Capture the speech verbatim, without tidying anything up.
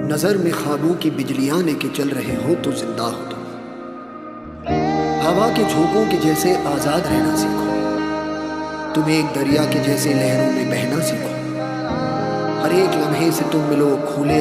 नजर में ख्वाबों की बिजलियां लेके चल रहे हो तो जिंदा हो तुम। हवा के झोंकों के जैसे आजाद रहना सीखो। तुम एक दरिया के जैसे लहरों में बहना सीखो। हर एक लम्हे से तुम मिलो खुले